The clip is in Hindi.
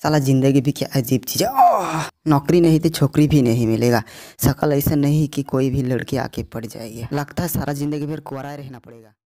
साला जिंदगी भी क्या अजीब चीज़ है। नौकरी नहीं तो छोकरी भी नहीं मिलेगा। शकल ऐसा नहीं कि कोई भी लड़की आके पड़ जाएगी। लगता है सारा जिंदगी फिर कुंवारा रहना पड़ेगा।